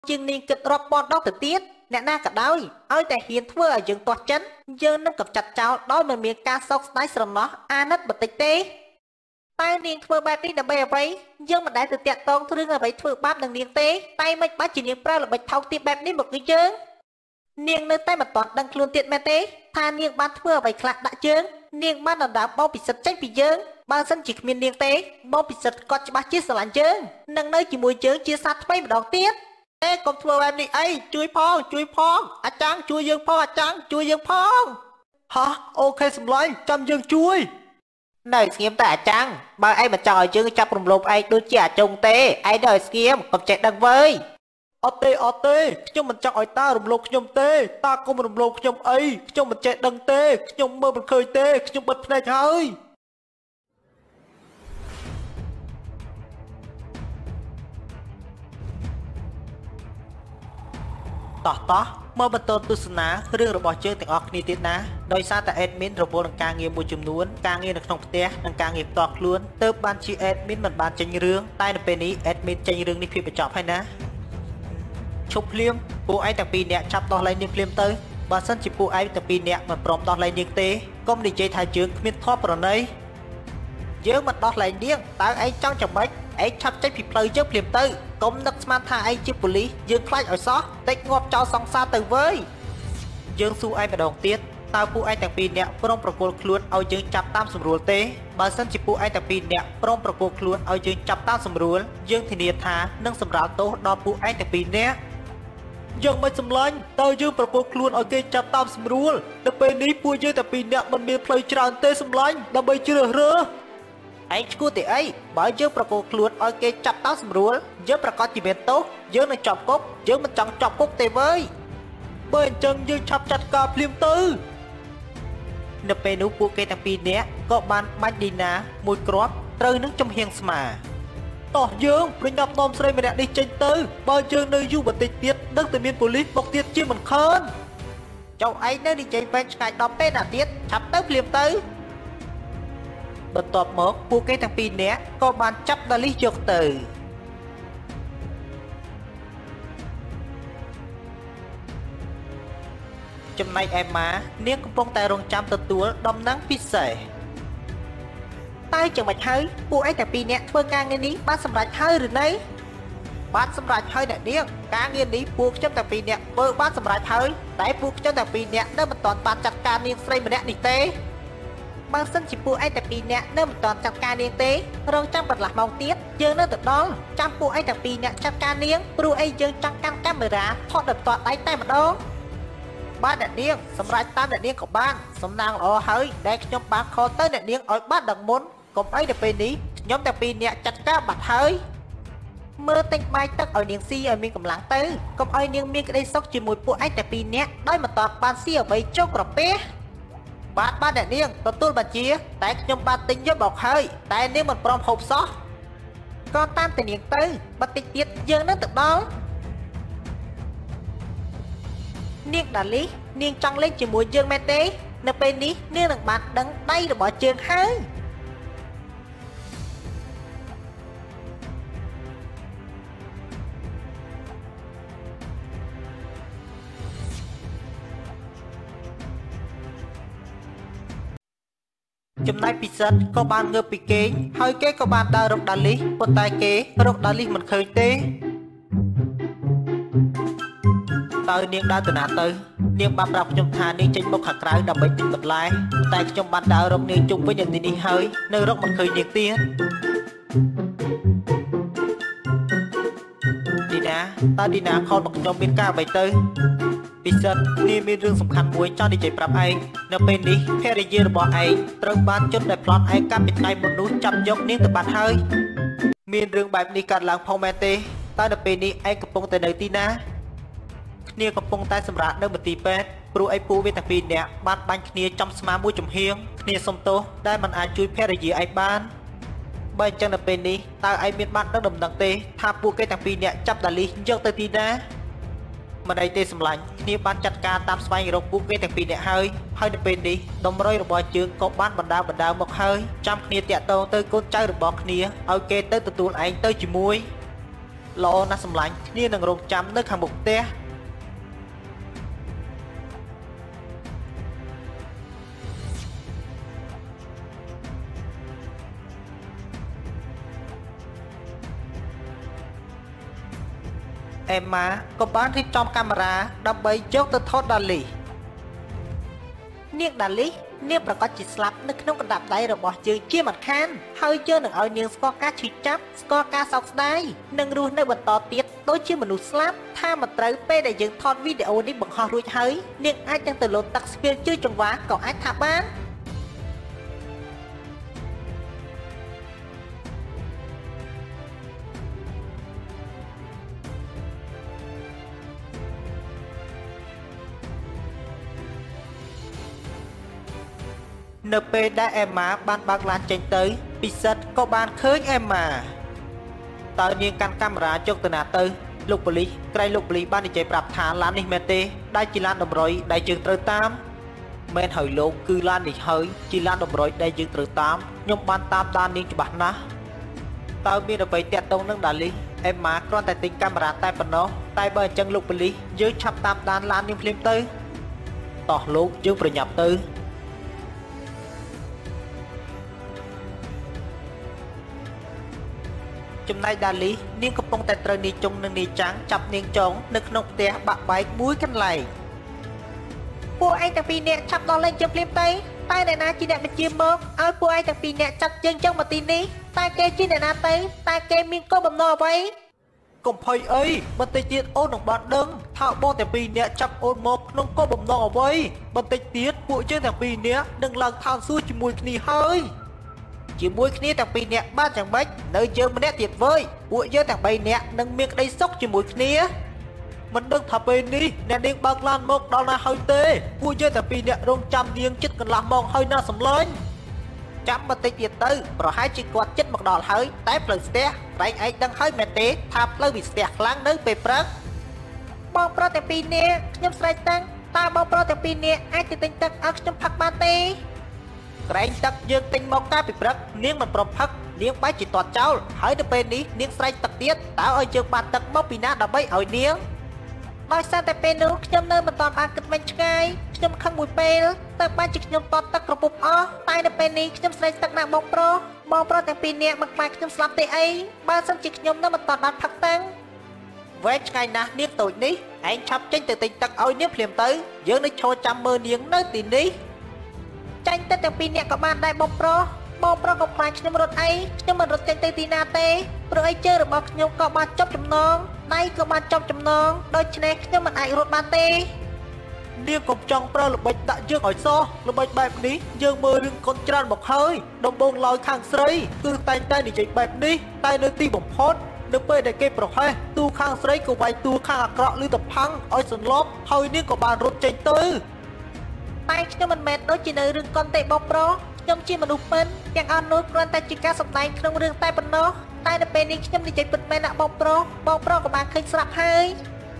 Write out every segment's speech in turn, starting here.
ជាងនាងគិតរាប់ពាន់ដងទៅទៀតអ្នកណាក៏ដោយឲ្យតែហ៊ានធ្វើឲ្យយើងទាស់ចិត្តយើងនឹងកំចាត់ចោលដោយមិនមានការសោកស្ដាយស្រណោះអាណិតបន្តិចទេតែនាងធ្វើបែបនេះដើម្បីអ្វីយើងមិនដែលទៅតាក់ទងរឿងអ្វីធ្វើបាបនឹងនាងទេតែមិនបាច់ជានាងប្រើល្បិចថោកទាបបែបនេះមកគឺយើងនាងនៅតែមិនទាន់ដឹងខ្លួនទៀតមែនទេថានាងបានធ្វើអ្វីខ្លះដាក់យើងនាងបានដណ្ដើមបងពិសិដ្ឋចេញពីយើងបើសិនជាគ្មាននាងទេបងពិសិដ្ឋគាត់ច្បាស់ជាស្រឡាញ់យើងនឹងនៅជាមួយយើងជាសាថ្មីម្ដងទៀតទេកុំធ្វើបែបនេះអីជួយផងអាចារ្យជួយយើងផងអាចារ្យជួយយើងផងហោះអូខេសម្លាញ់ចាំយើងជួយនៅស្ងៀមតែអាចារ្យបើឯងមិនចង់ឲ្យយើងចាប់រំលោភឯងដូចជាអាចុងទេឯងនៅស្ងៀមកុំចេះដឹងវើយអត់ទេខ្ញុំមិនចង់ឲ្យតារំលោភខ្ញុំទេតាកុំរំលោភខ្ញុំអីខ្ញុំមិនចេះដឹងទេខ្ញុំមើលមិនឃើញទេខ្ញុំបិទភ្នែកហើយតោះមកបន្តទស្សនារឿងរបស់យើងទាំងអស់គ្នាទៀតណាដោយសារតែ admin រវល់នឹងការងារមួយចំនួនការងារនៅក្នុងផ្ទះនិងការងារផ្ទាល់ខ្លួនទើបបានជា admin មិនបានចេញរឿងតែនៅពេលនេះ admin ចេញរឿងនេះភាពបញ្ចប់ហើយណាឈប់ភ្លាមពួកឯងទាំងពីរនាក់ចាប់ដោះលែងនាងភ្លាមទៅបើសិនជាពួកឯងទាំងពីរនាក់មិនព្រមដោះលែងនាងទេកុំនិយាយថាយើងគ្មានធម៌ប្រណីយើងមិនដោះលែងនាងតើឯងចង់ចាំម៉េចឯងឆាប់ចេញពីផ្លូវយើងភ្លាមទៅកុំនឹកស្មានថាឯងជាប៉ូលីសយើងខ្លាចឲ្យសោះតិចងាប់ចោលសង្សារទៅវើយយើងសួរឯងម្ដងទៀតតើពួកឯងទាំងពីរនាក់ព្រមប្រគល់ខ្លួនឲ្យយើងចាប់តាមស្រួលទេបើសិនជាពួកឯងទាំងពីរនាក់ព្រមប្រគល់ខ្លួនឲ្យយើងចាប់តាមស្រួលយើងធានាថានឹងសម្រាលទោសដល់ពួកឯងទាំងពីរនាក់យើងមិនសម្លាញ់តើយើងប្រគល់ខ្លួនឲ្យគេចាប់តាមស្រួលដល់ពេលនេះពួកយើងទាំងពីរនាក់មិនមានផ្លូវច្រើនទេសម្លាញ់ដើម្បីជ្រើសរើសឯងឈួតទេអីបើយើងប្រគល់ខ្លួនឲ្យគេចាប់តាមស្រួលយើងប្រកាសជាមានទោសយើងនឹងជាប់គុកយើងមិនចង់ជាប់គុកទេវើយបើអញ្ចឹងយើងឆាប់ចាត់ការភ្លាមទៅនៅពេលនោះពួកគេទាំងពីរនាក់ក៏បានបាច់ឌីណាមួយគ្រាប់ត្រូវនឹងចំហៀងស្មាតោះយើងប្រញាប់នាំស្រីម្នាក់នេះចេញទៅបើយើងនៅយូរបន្តិចទៀតនឹងតែមានប៉ូលីសបុកទៀតជាមិនខើនចៅឯងនៅនិយាយវែងឆ្ងាយដល់ពេលណាទៀតឆាប់ទៅភ្លាមទៅបន្ទាប់មកពួកគេទាំងពីរនាក់ក៏បានចាប់ដាលីសយកទៅចំណែកឯម៉ានាងកំពុងតែរងចាំទទួលដំណឹងពិសេសតែយ៉ាងម៉េចហើយពួកឯងតែពីរនាក់ធ្វើការងារនេះបានសម្រេចហើយឬនៅបានសម្រេចហើយអ្នកនាងការងារនេះពួកខ្ញុំតែពីរនាក់ធ្វើបានសម្រេចហើយតែពួកខ្ញុំតែពីរនាក់នៅមិនទាន់បានចាត់ការនាងស្រីម្នាក់នេះទេបើសិនជាពួកឯងតែពីរនាក់នៅមិនទាន់ចាត់ការនាងទេរងចាំកន្លះម៉ោងទៀតយើងនៅទៅដល់ចាំពួកឯងតែពីរនាក់ចាត់ការនាងព្រោះអីយើងចង់កាន់កាមេរ៉ាថតដោយផ្ទាល់ដៃតែម្ដងបាទអ្នកនាងសម្រាប់តាមអ្នកនាងក៏បានសំណាងល្អហើយដែលខ្ញុំបានខលទៅអ្នកនាងឲ្យបានដឹងមុនកុំអីទៅពេលនេះខ្ញុំតែពីរនាក់ចាត់ការបាត់ហើយមើលទិញបាយទឹកឲ្យនាងស៊ីឲ្យមានកម្លាំងទៅកុំឲ្យនាងមានក្តីសុខជាមួយពួកឯងតែពីរនាក់ដោយមិនតបបានស៊ីអ្វីចុះក្រពះបាទអ្នកនាងទទួលបញ្ជាតែខ្ញុំបានទិញយកបោកហើយតែនាងមិនព្រមហូបសោះក៏តាមតែនាងទៅបន្តិចទៀតយើងនឹងទៅដល់នាងដាលីនាងចង់លេងជាមួយយើងមែនទេនៅពេលនេះនាងនឹងបានដឹងដៃរបស់យើងហើយចំណែកពិសិដ្ឋក៏បានងើបពីគេងហើយគេក៏បានដើររកដាលីប៉ុន្តែគេរកដាលីមិនឃើញទេតើនាងដើរទៅណាទៅនាងបានប្រាប់ខ្ញុំថានាងចេញមកខាងក្រៅដើម្បីទិញបន្លែតែខ្ញុំបានដើររកនាងជុំវិញនៅទីនេះហើយនៅរកមិនឃើញនាងទៀតឌីណាខលមកខ្ញុំមានការអ្វីទៅពិសិដ្ឋនាងមានរឿងសំខាន់មួយចង់និយាយប្រាប់ឯងនៅពេលនេះភរិយារបស់ឯងត្រូវបានជនដែលប្លន់ឯងកាប់ពីថ្ងៃមុននោះចាប់យកនាងទៅបាត់ហើយមានរឿងបែបនេះកើតឡើងផងមែនទេតើនៅពេលនេះឯងកំពុងតែនៅទីណាគ្នាកំពុងតែសម្រាប់នៅមន្ទីរពេទ្យព្រោះឯពូវាតាពីរនាក់បានបាញ់គ្នាចំស្មាមួយចំហៀងគ្នាសុំទោសដែលមិនអាចជួយភរិយាឯងបានបើអញ្ចឹងនៅពេលនេះតើឯងមានបានដឹងដំណឹងទេថាពួកគេទាំងពីរនាក់ចាប់ដាលីយកទៅទីណាមិនអីទេសម្លាញ់គ្នាបានចាត់ការតាមស្វែងរកពួកគេទាំងពីរនាក់ហើយនៅពេលនេះដុំរុយរបស់ជើងក៏បានបណ្ដាមកហើយចាំគ្នាតាក់ទងទៅកូនចៅរបស់គ្នាឲ្យគេទៅទទួលឯងទៅជាមួយ Lo na sầm lạnh Nia nâng rộng chăm nơi hàng mục tê Emma có bán thích trong camera đâm bay chốt tới thốt đà lì Niếc đà lý Niếc bà có chỉ slap nước nông cần đạp đáy rồi bỏ chữ chia mặt khan Hơi chơ nâng ôi niếng score ca chỉ chấp Score ca sọc đáy Nâng rùi nơi bật tỏ tiết Đôi chia mà nụ slap Tha mà trâu bê để dựng thọt video đi bằng họ rùi hơi Niếc ai chẳng từ lột tắc spill chưa trong vá Còn ai thả bán NP đã em má ban bác lan tranh tới Pizet có ban khơi em mà Tờ nhiên căn camera chốt từ nà tư Lục bờ lý Cây lục bờ lý ban đi chạy bạp thả lan đi mê tê Đai chỉ lan đồng rồi đại trường trời tam Men hơi lộn cư lan đi hơi Chỉ lan đồng rồi đại trường trời tam Nhưng ban tam đan niên cho bạn ná Tờ miên ở vậy tẹt tông nâng đà lý Em má còn tại tình camera tay phần nó Tay bờ chân lục bờ lý Dưới chắp tam đan lan niên phim tư Tỏ lộn chứ bởi nhập tư Chùm này đà lý, niên có bông tay trời ni chung nâng ni trắng chập niên trống nực nông tè bạc bái mũi canh lầy Pua anh thằng phi nẹ chập đo lên chụp liêm tây Tay này na chỉ đẹp mình chiêm mơ Ôi pua anh thằng phi nẹ chập chân trong mà tin đi Tay kê chi này na tây Tay kê miên có bầm nò vậy Cùng phơi ấy, bên tay tiết ôn đồng bạn đừng Thảo bông thằng phi nẹ chập ôn một nông có bầm nò vậy Bên tay tiết bụi chơi thằng phi nẹ đừng lần thang xuôi chỉ mùi khní hơi Chỉ mùi khní thằng phi nẹ ba chẳng bách Nơi chơi mà nẹ tiệt vơi Bụi chơi thằng bay nẹ nâng miệng đây sốc chỉ mùi khní Mình đừng thập bên đi Nè điên bạc lan một đó là hơi tê Bụi chơi thằng phi nẹ rung trăm điên chích cần làm mong hơi na sầm lên Chăm mà tích tiệt tư Rồi hai chiếc quạt chích một đỏ hơi Tép lời xe Ránh ấy đang hơi mẹ tế Thạp lời bị xe láng nơi bề prắc Bông pro thằng phi nẹ Nhâm sài tăng Ta bông pro thằng phi nẹ Ai thì tinh tắc ác trong phạc ba tê Ránh tắc dương tinh mong ta bị prắc Niên mình pro phắc Niên bái chỉ toàn cháu Hãy được bên đi Niên sài tắc tiết Táo ơi dương bàn tắc mốc bị nát đã bấy ôi niên Nói xa tại bên nước Nhâm nơi mình toàn bàn kịch mạnh ngay Nhâm khăn mùi bê Tắc ban chỉ nhâm toàn tắc rộp bụp ó Tai được bên đi Nhâm sài tắc nặng bông pro thằng phi nẹ mặc mạch nhâm slap tê ấy Ba sân chỉ nhâm nơi mình toàn bàn phạc tăng Với ngày nà niên tuổi ní Anh chắp chênh từ tình tắc ôi niên phliềm tới Dương nơi cho trăm mơ niên nơi tìm ní Chanh tên thằng phi nẹ có bàn đại bông pro có mạch nhâm rốt ấy Nhưng mà rốt chanh tên tì nà tê Pro ấy chơi rồi bọc nhâm có bàn chốc chùm nông Nay có bàn chốc chùm nông Đôi chân này nhâm mình ai rốt bàn tê Niên cục trong pro lục bạch đã dương hỏi so Lục bạch bẹp ní Dương mơ rừng con tràn bọc hơi Đồng bông lòi khang srei Cứ tay đi chạy bẹp ní Tay nơi ti bổng hốt Được bê để kê pro hơi Tu khang srei của vay tu khang ạc rọ lưu tập hăng Ôi sân lốp Hơi niên có bàn rốt chanh tư Tay cho mình mệt đối chỉ nơi rừng con tệ bọc pro Nhâm chi mà nụ bên Yang ăn nối con tay chỉ ca sọc tay Trong rừng tay bên nó Tay được bên đi nhâm đi chạy bật mẹ nạ bọc pro của bạn khinh sạp hơi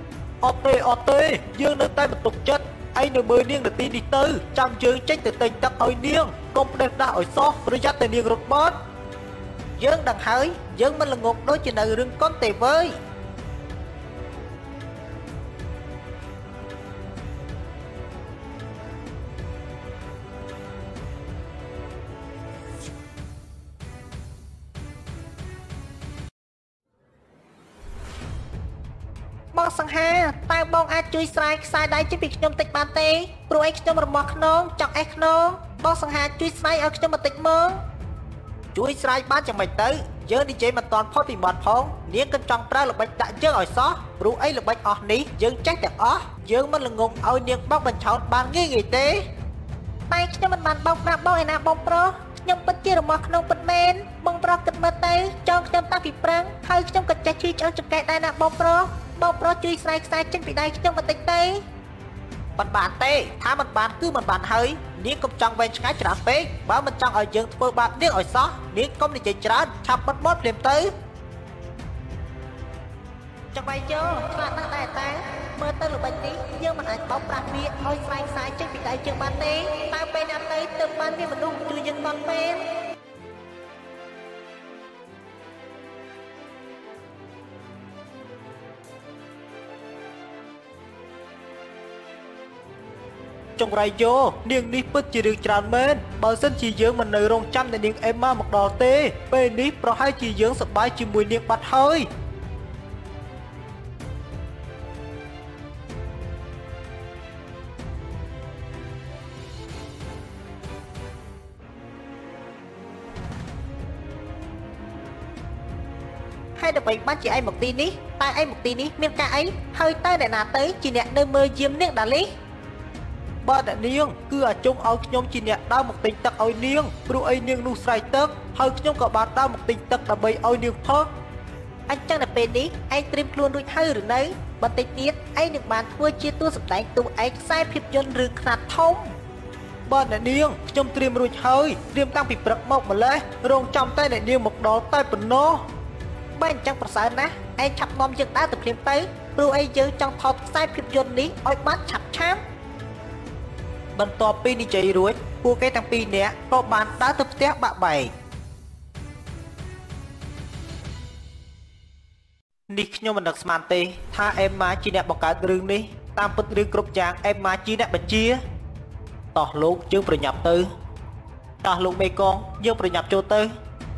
Ôtê Dương nơi tay một tục chất Anh nơi mười niên được tin đi tư Trăm dương trách từ tình tắc ôi niên Công đẹp đã ổi so Rồi dắt từ niên rốt bớt Dương đằng hơi Dương mình là ngột đối chỉ nơi rừng con tệ với Bông sang ha, tay bông ai chui sài xài đáy chứ việc nhôm tịch bàn tê Pro ấy nhôm rầm mọc nông, chọc ếch nông Bông sang ha chui sài ở nhôm tịch mông Chui sài bán chẳng mạch tới Dương đi chế mà toàn phót vì mọt phong Niên cân trong pra là bạch đại dương ở xó Pro ấy là bạch ọt ní, dương trách đẹp ó Dương mình là ngùng ôi niên bóc bình chọn bàn nghi nghỉ tế Tay nhôm mình bàn bông nạ bông ấy nạ bông pro Nhôm bất chia rầm mọc nông bất men Bông pro kịch mơ tế, cho nhôm ta phì prăng Hơi nhôm kịch chạy chui cho trực kẹt đai nạ bông pro chui sai chân bị đai trong mà tịch tê Mình bàn tê, thá mình bàn cứ mình bàn hơi Niên công trong bên ngái trả phê Bảo mình trong ở dương phơ bạc niên ở xó Niên công đi chạy trả chạp mất mốt liềm tới Trong bay chô, bạn đang đại tá Mơ tơ lục bạch tí, dương mình ảnh bóng bạc bia Ôi sai chân bị đai chân bàn tê Ta bên ăn tê, từng bàn bia mình đúng chui dân con bên ចង្រៃយោនាងនេះពិតជារឿងច្រើនមែនបើសិនជាយើងមិននៅរងចាំតែនាងអេម៉ាមកដល់ទេពេលនេះប្រហែលជាយើងសប្បាយជាមួយនាងបាត់ហើយហើយដើម្បីបានជាឯងមកទីនេះតែឯងមកទីនេះមានការអីហើយតើអ្នកណាទៅជាអ្នកនៅមើលយាមនាងដាលីបើអ្នកនាងគឺអាជុងឲ្យខ្ញុំជាអ្នកដើរមកទិញទឹកឲ្យនាងព្រោះអីនាងនោះស្រែកទឹកហើយខ្ញុំក៏បានដើរមកទិញទឹកដើម្បីឲ្យនាងផឹកអញ្ចឹងនៅពេលនេះឯងត្រៀមខ្លួនរួចហើយឬនៅបន្តិចទៀតឯងនឹងបានធ្វើជាតួសម្ដែងតួឯកខ្សែភាពយន្តរឿងខ្នាតធំបើអ្នកនាងខ្ញុំត្រៀមរួចហើយត្រៀមតាំងពីព្រឹកមកម្លេះរងចាំតែអ្នកនាងមកដល់តែប៉ុណ្ណោះបើអញ្ចឹងប្រសើរណាស់ឯងឆាប់នាំយើងដើរទៅភ្លាមទៅព្រោះឯងយើងចង់ថតខ្សែភាពយន្តនេះឲ្យបានឆាប់បន្ទាប់ពីនិយាយរួចពួកគេទាំងពីរនាក់ក៏បានដើរទៅផ្ទះបាក់បែកនេះខ្ញុំមិននឹកស្មានទេថាអេម៉ាជាអ្នកបង្កើតរឿងនេះតាមពិតរឿងគ្រប់យ៉ាងអេម៉ាជាអ្នកបញ្ជាតោះលោកយើងប្រញាប់ទៅតោះលោកមេកងយើងប្រញាប់ចូលទៅ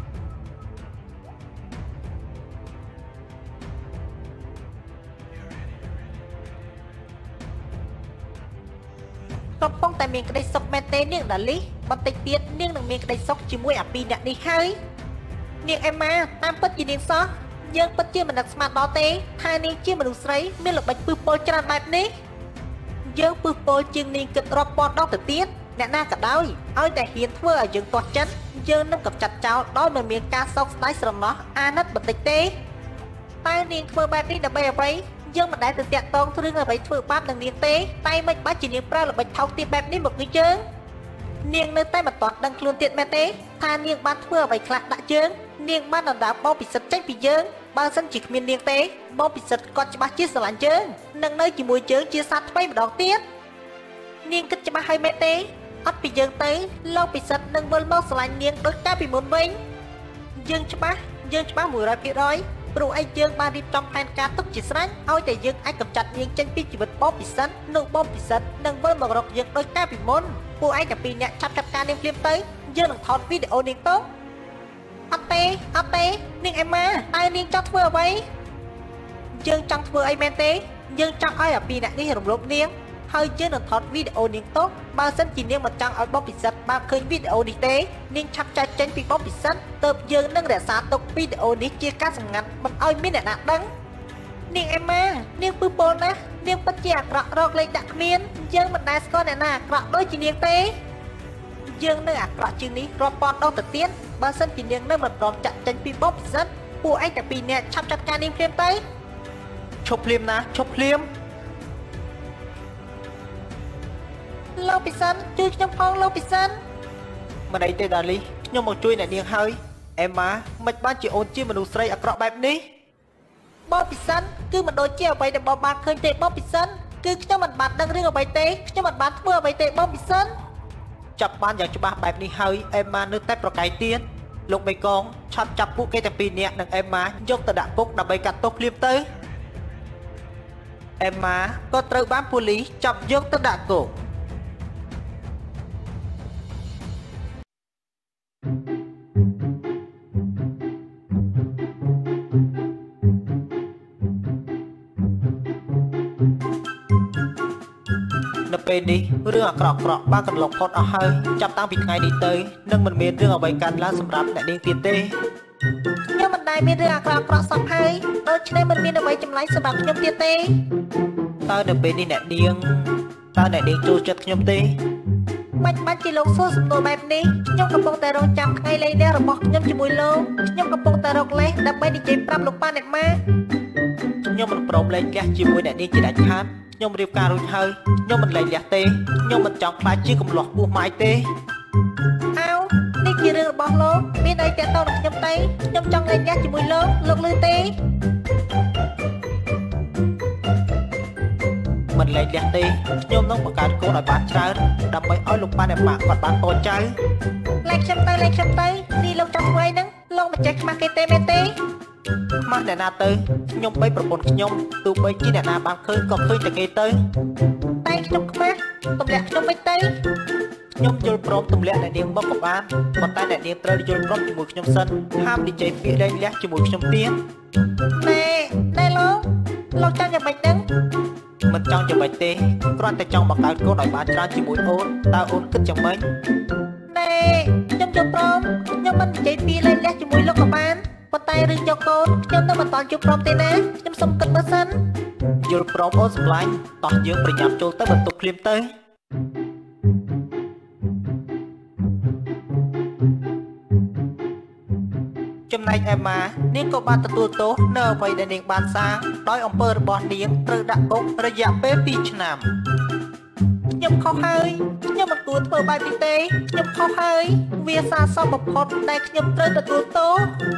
កំពុងតែមានក្តីសុខមែនទេនាងដាលីបន្តិចទៀតនាងនឹងមានក្តីសុខជាមួយអាពីរអ្នកនេះហើយនាងអេម៉ាតាមពិតជានាងសោះយើងពិតជាមិននឹកស្មានដល់ទេថានាងជាមនុស្សស្រីមានល្បិចពឹសពលច្រើនបែបនេះយើងពឹសពលជាងនាងគិតរាប់ពាន់ដងទៅទៀតអ្នកណាក៏ដោយឲ្យតែហ៊ានធ្វើឲ្យយើងទាស់ចិត្តយើងនឹងកំចាត់ចោលដោយមិនមានការសោកស្ដាយស្រណោះអាណិតបន្តិចទេតែនាងធ្វើបែបនេះដើម្បីអ្វីយើងមិនដែលទៅតាក់ទងគ្រឿងអ្វីធ្វើបាបនឹងនាងទេតែមិនបាច់ជានាងប្រើល្បិចថោកទាបបែបនេះមកគឺយើងនាងនៅតែមិនទាន់ដឹងខ្លួនទៀតមែនទេថានាងបានធ្វើអ្វីខ្លះដាក់យើងនាងបានដណ្ដើមបងពិសិដ្ឋចេញពីយើងបើសិនជាគ្មាននាងទេបងពិសិដ្ឋគាត់ច្បាស់ជាស្រឡាញ់យើងនឹងនៅជាមួយយើងជាសាថ្មីម្ដងទៀតនាងគិតច្បាស់ហើយមែនទេអត់ពីយើងទៅលោកពិសិដ្ឋនឹងវិលមកស្រឡាញ់នាងដូចកាលពីមុនវិញយើងច្បាស់100%ព្រោះឯងយើងបានរៀបចំផែនការទុកជាស្រេចឲ្យតែយើងអាចកម្ចាត់នាងចេញពីជីវិតបងពិសិដ្ឋនោះបងពិសិដ្ឋនឹងវិលមករកយើងដូចកាលពីមុនពួកឯងតែពីរនាក់ឆាប់ការនាងភ្លាមទៅយើងនឹងថតវីដេអូនាងទៅអត់ទេនាងអេម៉ាតែនាងចង់ធ្វើអ្វីយើងចង់ធ្វើអីមែនទេយើងចង់ឲ្យអាពីរនាក់នេះរំលោភនាងហើយយើងនឹងថតវីដេអូនាងទៅបើសិនជានាងមិនចង់ឲ្យបងពិសិដ្ឋបានឃើញវីដេអូនេះទេនាងឆាប់ចាច់ចេញពីបងពិសិដ្ឋទើបយើងនឹងរក្សាទុកវីដេអូនេះជាការសម្ងាត់មិនឲ្យមានអ្នកណាដឹងនាងអេម៉ានាងពឹសពលណាស់នាងពិតជាអាក្រក់រកលេខដាក់គ្មានយើងមិនដែលស្គាល់អ្នកណាអាក្រក់ដូចជានាងទេយើងនៅអាក្រក់ជាងនេះរាប់ពាន់ដងទៅទៀតបើសិនជានាងនៅមិនព្រមចាក់ចេញពីបងពិសិដ្ឋពួកឯងតែពីរនាក់ឆាប់ចាត់ការនាងភ្លាមទៅឈប់ភ្លាមណាឈប់ភ្លាមលោកពិសិដ្ឋជួយខ្ញុំផងលោកពិសិដ្ឋមិនអីទេដាលីខ្ញុំមកជួយអ្នកនាងហើយអេម៉ាមិនបានជាអូនជាមនុស្សស្រីអាក្រក់បែបនេះបងពិសិដ្ឋគឺមិនដូចជាអ្វីដែលបងបានឃើញទេបងពិសិដ្ឋគឺខ្ញុំមិនបានដឹងរឿងអ្វីទេខ្ញុំមិនបានធ្វើអ្វីទេបងពិសិដ្ឋចាប់បានយ៉ាងច្បាស់បែបនេះហើយអេម៉ានៅតែប្រកែកទៀតលោកបេកងឆាប់ចាប់ពួកគេទាំងពីរនាក់និងអេម៉ាយកទៅដាក់គុកដើម្បីកាត់ទោសភ្លាមទៅអេម៉ាក៏ត្រូវបានប៉ូលីសចាប់យកទៅដាក់គុកនៅពេលនេះរឿងអាក្រក់បានកន្លងផុតអស់ហើយចាប់តាំងពីថ្ងៃនេះទៅនឹងមិនមានរឿងអ្វីកើតឡើងសម្រាប់អ្នកនាងទៀតទេខ្ញុំមិនដែលមានរឿងអាក្រក់សោះហើយដូច្នេះមិនមានអ្វីចម្លែកសម្រាប់ខ្ញុំទៀតទេតើនៅពេលនេះអ្នកនាងចូលចិត្តខ្ញុំទេមិនបាច់ជាលោកសួរសំណួរបែបនេះខ្ញុំកំពុងតែរងចាំថ្ងៃលែងនេះរបស់ខ្ញុំជាមួយលោកខ្ញុំកំពុងតែរកលេសដើម្បីនិយាយប្រាប់លោកប៉ាអ្នកម៉ាខ្ញុំមិនព្រមលែងលះជាមួយអ្នកនាងជាដាច់ខាតខ្ញុំរៀបការរួចហើយខ្ញុំមិនលែងលះទេខ្ញុំមិនចង់ខ្លាចជាកំឡោះពោះម៉ាយទេអោនេះជារឿងរបស់លោកមានអីទាក់ទងនឹងខ្ញុំទេខ្ញុំចង់លែងលះជាមួយលោកឮទេមិនលែងលះទេខ្ញុំនឹងបង្កើតកូនឲ្យបានច្រើនដើម្បីឲ្យលោកប៉ាអ្នកម៉ាក់គាត់បានតូចចៅលែងខ្ញុំទៅនេះលោកចង់ធ្វើអីហ្នឹងលោកមិនចេះខ្មាស់គេទេមែនទេខ្មាស់អ្នកណាទៅខ្ញុំបីប្រពន្ធខ្ញុំទោះបីជាអ្នកណាបានឃើញក៏ឃើញតែគេទៅតែខ្ញុំខ្មាស់ទម្លាក់ខ្ញុំមិនទេខ្ញុំយល់ព្រមទម្លាក់អ្នកនាងមកក៏បានប៉ុន្តែអ្នកនាងត្រូវយល់ព្រមជាមួយខ្ញុំសិនហាមនិយាយពាក្យលែងលះជាមួយខ្ញុំទៀតណែលោកចង់យ៉ាងម៉េចហ្នឹងមិនចង់យ៉ាងម៉េចទេគ្រាន់តែចង់បង្កើតកូនឲ្យបានច្រើនជាមួយអូនតើអូនគិតយ៉ាងម៉េចណែខ្ញុំយល់ព្រមខ្ញុំមិននិយាយពាក្យលែងលះជាមួយលោកក៏បានប៉ុន្តែរឿងយកកូនខ្ញុំនៅមិនតាន់យល់ព្រមទេណាខ្ញុំសុំគិតមើលសិនយល់ព្រមអូនសម្លាញ់តោះយើងប្រញាប់ចូលទៅបន្ទប់ភ្លាមទៅចំណែកអេម៉ានាងក៏បានទទួលទោសនៅអ្វីដែលនាងបានសាងដោយអំពើរបស់នាងត្រូវដាក់គុករយៈពេល2ឆ្នាំខ្ញុំខុសហើយខ្ញុំមិនគួរធ្វើបែបនេះទេខ្ញុំខុសហើយវាសាសមបំផុតដែលខ្ញុំត្រូវទទួលទោស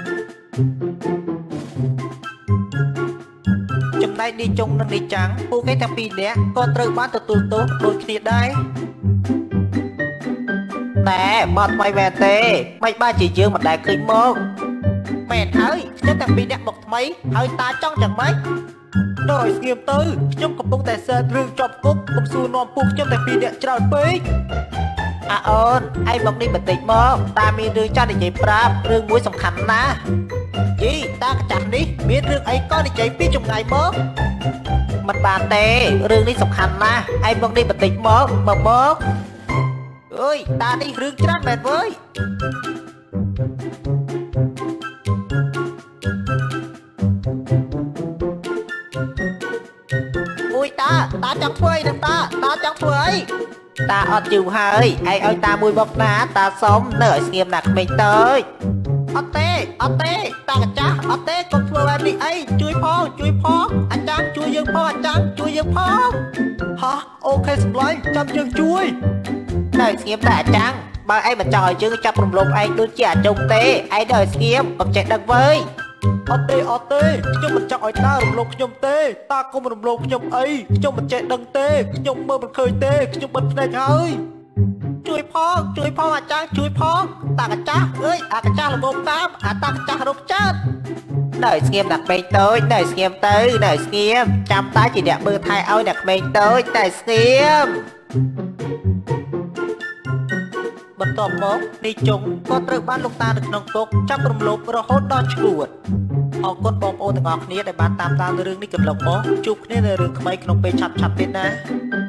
ចំណែកនាយចុងនិងនាយចាំងពួកគេទាំងពីរនាក់ក៏ត្រូវបានទទួលទោសដូចគ្នាដែរតែមកថ្មីមែនទេមិនបាច់ជាយើងមិនដែលឃើញមកមែនហើយខ្ញុំទាំងពីរនាក់មកថ្មីហើយតាចង់យ៉ាងម៉េចដល់ស្ងៀមទៅខ្ញុំកំពុងតែសើចរឿងជាប់គុកកុំសួរនាំពួកខ្ញុំទាំងពីរនាក់ច្រើនពេកអូនឯងមកនេះបន្តិចមកតាមានរឿងចង់និយាយប្រាប់រឿងមួយសំខាន់ណាស់ជីតាកចាស់នេះមានរឿងអីក៏និយាយពីចម្ងាយមកមិនបានទេរឿងនេះសំខាន់ណាស់ឯងមកនេះបន្តិចមកអើយតានេះរឿងច្រើនមែនវើយអូយតាចង់ធ្វើអីនឹងតាចង់ធ្វើអីតាអត់យូរហើយឯងឲ្យតាមួយមកណាតាសុំនៅឲ្យស្ងៀមណាក្មេងទៅអត់ទេតាកចាស់អត់ទេកុំធ្វើបែបនេះអីជួយផងអាចារ្យជួយយើងផងហោះអូខេសម្លាញ់ចាំយើងជួយនៅស្ងៀមតែអាចារ្យបើឯងមិនចង់ឲ្យយើងចាប់រំលោភឯងដូចជាអាចុងទេឯងនៅស្ងៀមកុំចេះដឹងវើយអត់ទេខ្ញុំមិនចង់ឲ្យតារំលោភខ្ញុំទេតាកុំរំលោភខ្ញុំអីខ្ញុំមិនចេះដឹងទេខ្ញុំមើលមិនឃើញទេខ្ញុំបិទភ្នែកហើយជួយផងអាចារ្យជួយផងតាកចាស់អើយអាកចាស់ល្មមតាមអាតាកចាស់រកចិត្តនៅស្ងៀមដាក់ក្មេងតូចនៅស្ងៀមទៅនៅស្ងៀមចាំតាជាអ្នកមើលថែឲ្យអ្នកក្មេងតូចតែស្ងៀមបន្ទាប់មកនាយចុងក៏ត្រូវបានលោកតានៅក្នុងគុកចាប់រំលោភរហូតដល់ឈួតអរគុណបងប្អូនទាំងអស់គ្នាដែលបានតាមដានរឿងនេះកន្លងមកជួបគ្នានៅរឿងថ្មីក្នុងពេលឆាប់ទៀតណា